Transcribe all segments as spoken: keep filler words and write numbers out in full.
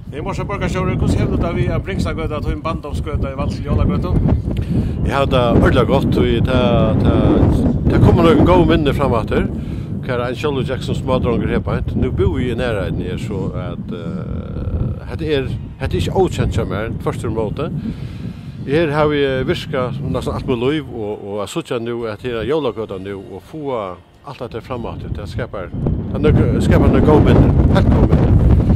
I morse borgarsjåre, hvordan hevde det vi er Bringsagøta til en bandovsgøta i Valsel Jålagøta? Jeg har det ordentlig godt, og det kommer noen gode minner fremater. Hva en Kjell Jackson smadronger her på en. Nå bor vi i nærheten her, så at uh, det er, det er ikke åkjent som er, første måte. Her har vi virket nesten alt med liv, og, og jeg synes nå at her er Jålagøta nå, og få alt dette fremater. Det skaper, det skaper noen gode minner, helt gode minner.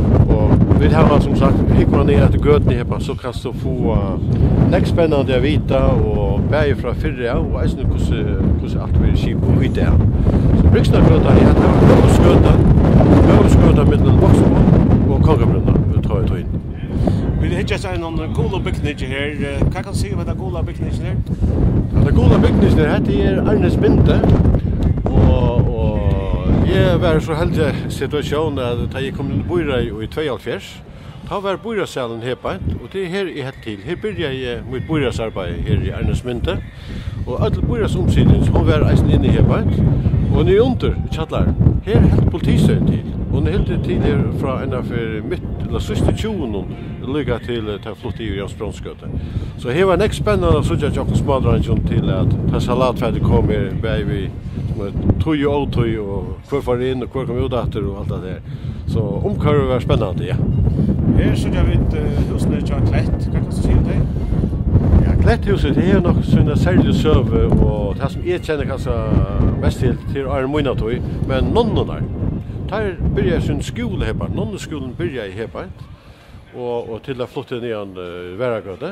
Og vi har som sagt, hikker man ned etter gøtene her, så kan du få uh, nekst spennende å vite, og bære fra fyrre, og eisen hvordan alt blir kjip og ut det. Så Bringsagøta er at det var Løvesgøta, Løvesgøta mellom Voksmål og Kongebrunna, vi tar ut og inn. Vil du hitte seg noen gode bygninger her? Hva kan du si om dette gode bygninger her? Ja, det gode bygninger her, det er Arnes Binte, og, og jeg var så heldig situasjon at da jeg kom inn i Bøyra i tjueoghalvfjerds, da var Bøyrasalen her på en, og det er her jeg helt til. Her begynte jeg mitt Bøyrasarbeid her i Arnes Binte, og alle Bøyras omsiden, hun var eisen inne her på en, og nye under, i Kjallar, her er helt politisøyen til. Og det helt til her fra en av midt, eller siste tjuven, lykka til å flytte i Jans Bronsgøte. Så her var nekst spennende å sørge at jeg smadrangen til at ta salatferdig kommer, bare vi tøy og åtøy, og hver var inn, og hver kom ut etter, og alt det der. Så omkøret var spennende, ja. Her sørger vi et husene til Klett. Hva kan du si om det? Ja, Kletthuset, det er nok sånne særlige søve, og det som jeg kjenner kanskje mest til, til Arne Moinatøy, men nonnen der. Der begynner jeg sin skole her på, nonneskolen begynner jeg her på, og, og til å flytte ned an uh, Væragøte.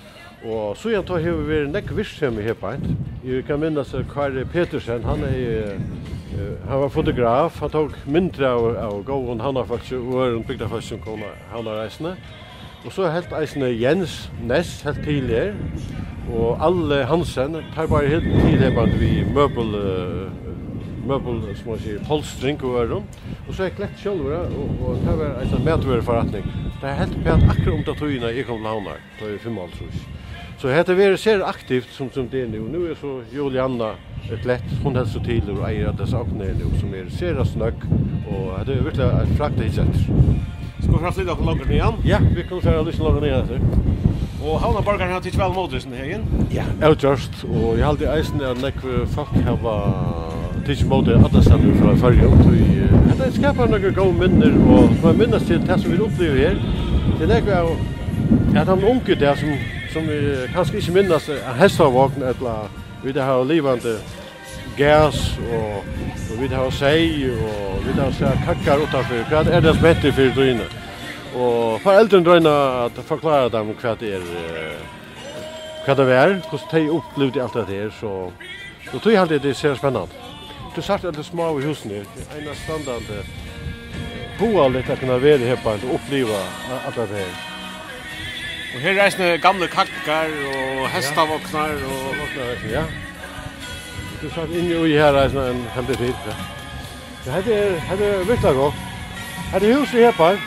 Og så igjen tar vi nekk virksomhet her på. Jeg kan minnes Kari Petersen, han, er, uh, han var fotograf, han tok mindre av, av gåen havnafolk og øren bygdafolk som kom havnareisende. Og så helt eisende Jens Ness, helt tidligere, og alle Hansen, tar bare helt tidligere vi møbel, uh, møbel, som man sier, polstring og øren. Og så er Klett selv, og, og det var en medverforretning. Det er helt pent akkurat om det togene jeg kom til havnar, da er femoghalvtrus. Så dette er ser aktivt som, som det er nå. Nå er så Julianna Klett, hun helt så tidlig og eier disse åkene nå, som er ser snøkk, og det er virkelig et frakt hit etter. Skal vi flytte dere langer ned igjen? Ja, vi kan føre litt langer ned etter. Og havnaborgerne har titt vel mot i her igjen? Ja, utgjørst, og jeg halte eisen at nekve folk har titt mot alle steder fra Førje. Det skaper noen gode minner, og som jeg minnes til det som vi opplever her, det er nekve at han unge der som, som vi kanskje ikke minnes er hestavåkne, eller vi har livende gas, og, og vi har sei, og vi har kakkar utenfor. Hva er det som heter for drøyne? Og foreldrene drøyne at forklare dem hva det er, hva det er, hvordan de opplevde alt det her, så så tror jeg alltid det ser spennende. Du sagt at det er små i husene, en av standene hoa litt å kunne være her på og oppleve alt det her. Og her reisende gamle kakkar og hestavåknar og våknar, ja. Du sagt inni og i her reisende en heldig tid. Ja. Så her er, her er virkelig godt. Her er huset her på.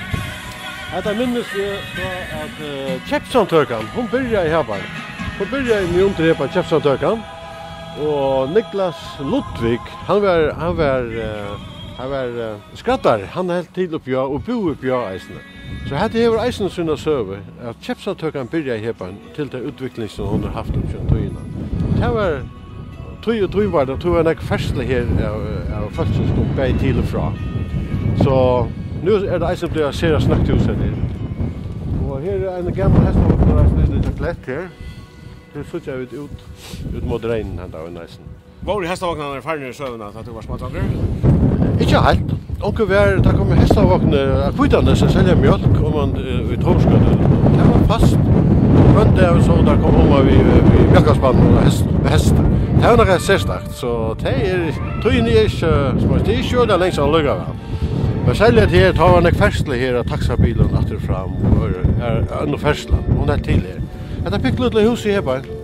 Her minnes vi fra at uh, Kjepsantørkan, hun begynner i her på. Hun begynner i under her på Kjepsantørkan. Og Niklas Ludvig, han var, han var, uh, han var uh, skrattar, han er helt til oppgjør og bo oppgjør eisene. Så her det var eisene sunna søve, at Kjepsantørkan begynner i her på til det utvikling som hun har haft om kjønn tøyene. Det var tøy og tøy var det, tøy var nek fersle her av, av folk som stod bei til og fra. Så nu er det eisen blir ser snakkhuset her. Og her er en gammel hestavåkner eisen litt Klett her. Her sutter jeg ut, ut mot regnen her da i eisen. Var i hestavåknerne ferdig i søvnene at du var småtaker? Ikke helt. Onkel var, da kom hestavåkner av Kvitane som selger mjölk om man i Torskøtte. Det var fast. Men det så da kom om vi i mjölkarspannen og hest, hest. Det var noe særstakt, så det er, tøyene er ikke, det er ikke jo det lengst han lukket vel. Men særlig at her tar han ikke fersle her av taxabilen etter fram og er enda fersle, hun er til her. Det er pikk lille hus i her bare.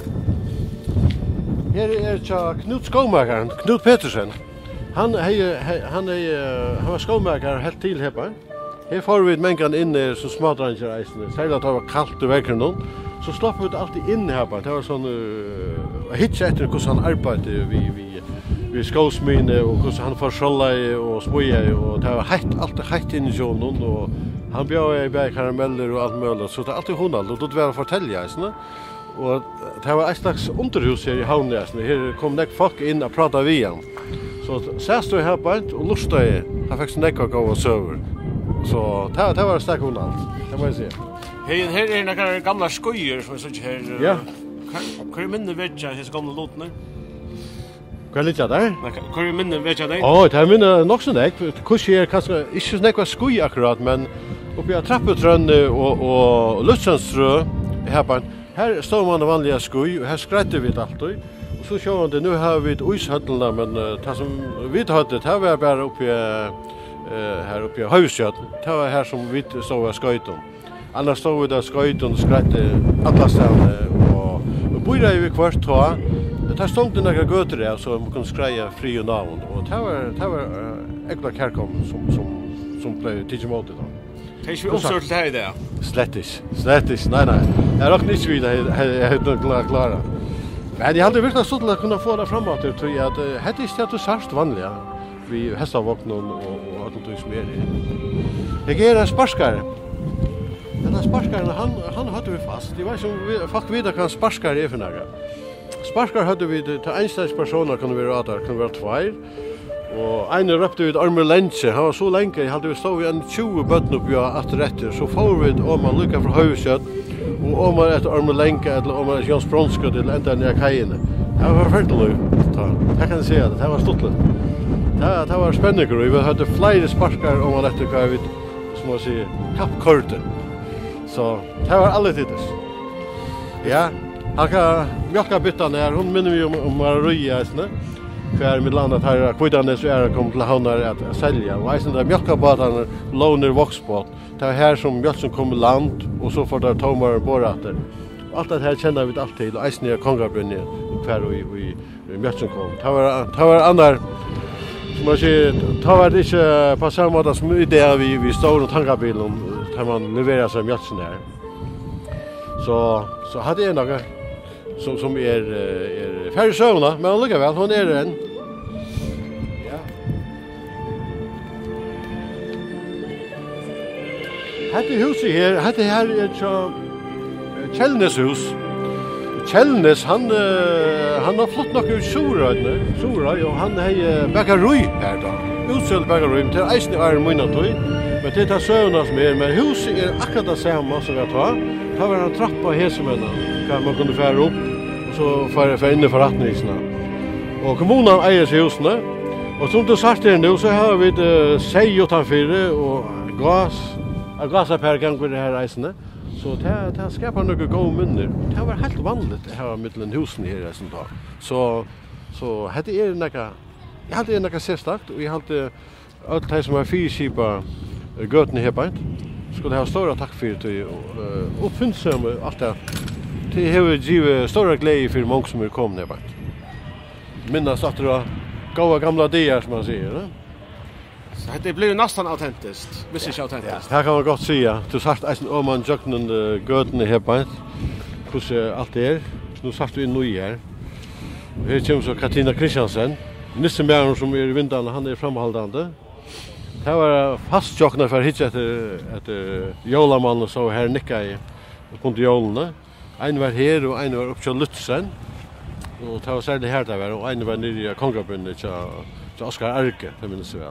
Her er ikke Knut Skåmakeren, Knut Petersen. Han, hei, han, er, han var skåmaker helt til her bare. Her får vi mengen inn som smådranger eisene, særlig at det var kaldt i vekkeren noen. Så slapp vi det alltid inn her bare. Det var sånn uh, hits etter hvordan han arbeidet vi, vi, vi skåsmyne og hvordan han forskollet og smøyet. Og det var heit, alltid heit inn i sjånen og Han bjöd i bär karameller och allt möjligt, så det är alltid hundalt, och då var det fortälja, isne. Og det var et slags underhus her i havnesen. Her kom nek folk inn og pratet vi igjen. Så sæst du her på alt og lustet jeg. Han fikk så nek å gå og søver. Så det, det var stakk under alt, det må jeg si. Her, her er noen gamle skoier som jeg synes her. Ja. Hva er minne vet jeg disse gamle låtene? Hva er litt av der? Hva er minne vet jeg deg? Å, det er minne nok så nek. Kursi er kanskje ikke så nek var skoi akkurat, men oppi av trappetrønne og, og luftsenstrø her på alt. Her står man det vanliga skoj, og her skretter vi det alltid. Og så ser man det, nu har vi uishøttene, men uh, det som vi hadde, det var bare oppi, uh, her oppi Høyskjøtten. Det var her som vi stod av skøyten. Annars stod vi der skøyten og skretter alle stedene. Og, og bøyre vi kvart ta, det stod det noen gøter der, så man kunne skreie fri og navn. Og det var, det var uh, ekla kærkom som, som, som ble tidlig måte da. Det er ikke vi omstørt til her i det, ja? Slett ikke, slett ikke, nei, nei. Jeg har nok ikke vidt jeg er klar. Men jeg hadde virkelig stått til å kunne få det fremover til, tror jeg at det er ikke det sørst vanlige. Vi hestavåkner og, og alt det som er i. Jeg er en sparskare. Denne sparskaren, han, han hadde vi fast. Det var som vi, folk vet hva en sparskare er for noe. Sparskare hadde vi til enstegspersoner, kunne vi rata, kunne være tvær. Og en røpte vi et armer lenge, han var så lenge, jeg hadde vi stått en tjue bøtten oppi og atter etter, så får vi et åman lukka fra Høyskjøtt, og åman etter armer lenge, eller åman etter Jans Bronskøtt, eller enda nere kajene. Det var ferdig, det kan jeg si at det var stortlig. Det, det var spennende, og vi hadde flere sparskar åman etter hva vi, som man sier, kappkorte. Så det var alle tider. Ja, han kan mjölka byttan her, hun minner vi om, om Maria, för med landet här kvittande så är det kom till havnar att sälja och i sådana mjölkabåtarna låner voxbåt. Det är här som mjölk som kommer land och så får det tomar borrater. Allt det här känner vi allt till och i sådana kongabrunne kvar och i mjölk som kom. Det var det var andra som man säger, det var det inte på samma sätt som det vi vi står och tankabilen där man levererar sig mjölk där. Så så hade jag några som som är är färdig sövna, men hon lyckas väl, hon är en. Ja. Hette huset här, hette här är så Kjellnes hus. Kjellnes han han har flott nok ut Sorøyne, Sorøy og han har bakaroi her da. Utsøl bakaroi til eisen er munatoi. Men det är sövna som är, men huset är akkurat det samma som jag tar. Det var en trappa här som kan man kunde färra upp. Så för för inne för attnisna. Och kommunen äger sig husna. Och som du sagt det nu så har vi det sei utanför och gas. Att gasa per gång med det här reisene. Så det det skapar några goda minnen. Det var helt vanligt här mellan husen här som då. Så så hade är några jag hade några särskilt och jag hade allt det som var fyrskipa göten här på. Skulle ha stora tack för det och uppfinnsam allt det. Det har givet stora glädje för många som är kommande här. Minnas att det goda gamla dagar som man säger. Ne? Så det blir nästan autentiskt. Visst inte autentiskt. Här kan man gott säga. Du sagt att om man jöknen göten här på. Hur allt det är. Nu sagt du in nu här. Här kommer så Katina Kristiansen. Nisse Mjärn som är i vindarna, han är framhållande. Det var fast jökna för hit efter efter Jolaman och så här nicka i på jolene. En var her og en var oppe til Lutzen. Og det var særlig her det var, og en var nere i Kongabrunnet til Oskar Arke, det minnes jeg vel.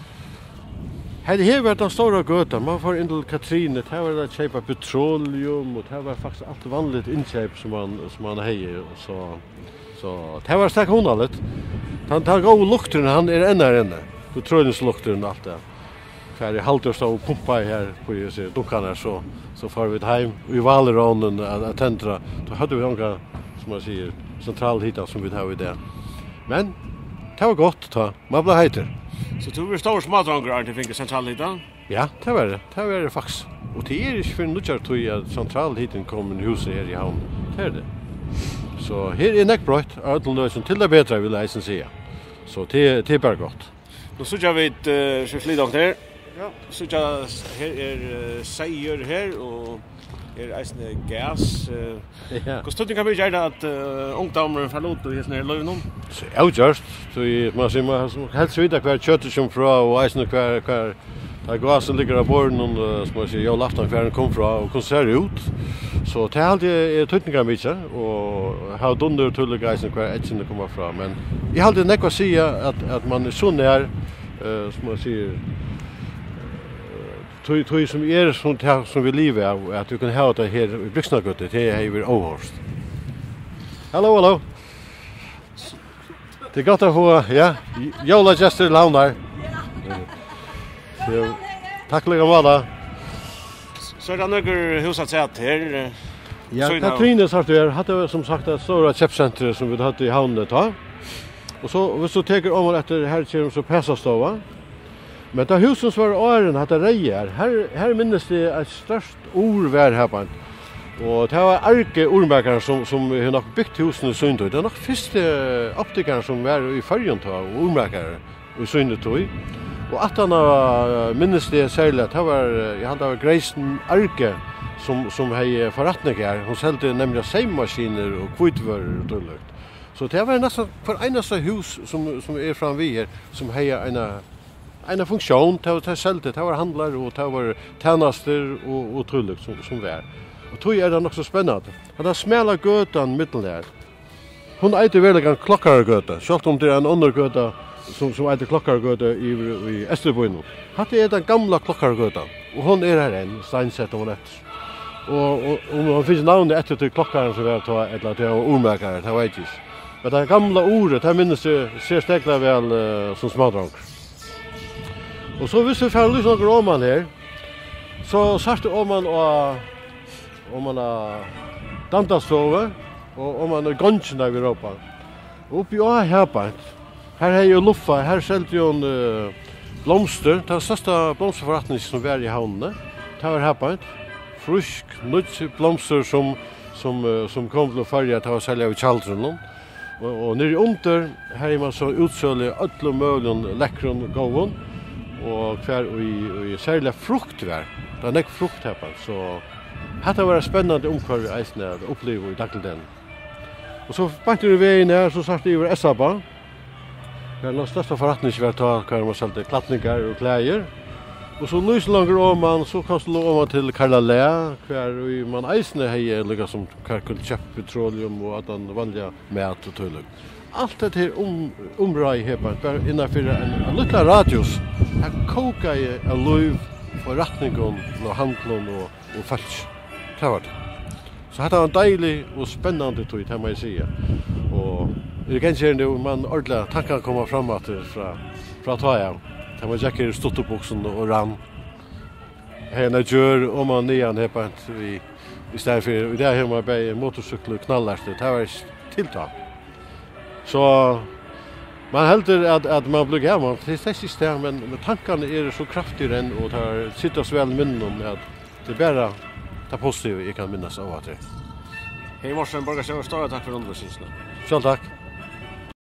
Her her var den store gøta, man får inn til Katrine, her var det å kjøpe petroleum, og her var faktisk alt vanligt innkjøp som man, som man heier, og så, så det var stakk hundra litt. Han tar gode lukteren, han er enda her inne, petroleumslukteren og alt det. För i halvtid stod och pumpa här på ju så dunkarna så så får vi hem i Valerånen att täntra. Då hade vi några som man säger central hitta som vi har i det. Men det var gott ta. Man blev heter. Så tog vi stor smadrangar till finka central hitta. Ja, det var det. Det var det faktiskt. Och det är inte för nutjar tror jag central hitten kommer i huset här i havn. Det är det. Så här är näckbrott att lösa till det bättre vill jag säga. Så det det är bara gott. Då så jag vet uh, så flyt där. Ja, så jag här är uh, säger här och är eisne gas. Uh, ja. Hur stod det kan vi göra att uh, ungdomar förlåt och här nere löven? Så jag just så man ser man helst vidare kvar kött som fra och eisne kvar kvar Det går som ligger av borden och som man säger jag laftan för den kom från och konser ut. Så det är alltid tydningar mycket och har dunder till greisen kvar ett som kommer fram men jag hade nekva säga att att man är så när eh som man säger Tui tui som är sånt här som vi lever att du kan ha det här i Brixnagötet det är ju överst. Hallo hallo. Det går att få ja, Jola Jester Launar. Så tack lika mycket. Så det några hus att säga här. Ja, Katrine sa det hade som sagt ett stora köpcenter som vi hade i Havnet då. Och så hvis du tar om efter här kör så passar stova. Men det huset som var åren hade rejer. Här här minns det ett störst orvär här på. Och det var arke ormärkare som som har nog byggt husen i Sundøy. Det är nog första optikern som var i Färjön då ormärkare i Sundøy. Och att han minns det särskilt det var jag hade av Greisen Arke som som hej förrättningar. Hon sålde nämligen sejmaskiner och kvittvaror och sånt. Så det var nästan för enaste hus som som är fram vi här som hejar en en funktion till att sälja det var handlar och det var tjänster och och trulligt som som var. Och tror är det också spännande. Han har smälla götan mitten där. Hon äter väl en klockargöta. Självt om det är en undergöta som som äter klockargöta i i Österbotten. Hade är den gamla klockargötan och hon är här en steinsätt hon ett. Och och om man finns namn efter till klockaren så var det ett eller det ormärkare det vet jag. Men det gamla ordet det minns jag ser stäckla väl uh, som smådrank. Och så visst vi får lyssna på roman här. Så sagt om man och om man har dantastove och om man är gången i Europa. Upp i här på. Här är ju luffa, här säljs ju en uh, blomster, det är största blomsterförrättning som är i Havnet. Det var här på. Frisk, nytt blomster som som uh, som kom till Färja att ha sälja i Chaldron. Och, och nere under här är man så utsölig ödlom möjligen läckron gåvon. Och kvar i i särskilt fruktvär. Det är näck frukt här på så hade varit spännande omkvar i isen att uppleva i Dagdelden. Och så bant du vägen här så satt det över Essaba. Det är den största förrättningsvärd att kan man sälja klappningar och kläder. Och så lys långt om man så kastar om man till Karla Lä kvar i man isen här lika som kalkyl petroleum och att den vanliga mat och tull. Allt det här om området här bara innanför en, en liten radius. Här kokar ju en liv förrättningen och handeln och och falsk. Det var det. Så hade han en dejlig och spännande tid kan man säga. Och det kan se nu man ordla tankar komma framåt från från ta jag. Det var jackar stått upp också och ran. Hena gör om man nian här på vi istället för där hemma på motorcykel knallar det. Det var tilltag. Så man heldur att att man blir gammal det är system men med tankarna är så kraftiga än och tar sitter så väl minnen om att det bara ta positivt jag kan minnas av att det. Hej Morsen Borgarsson, stora tack för undervisningen. Själv tack.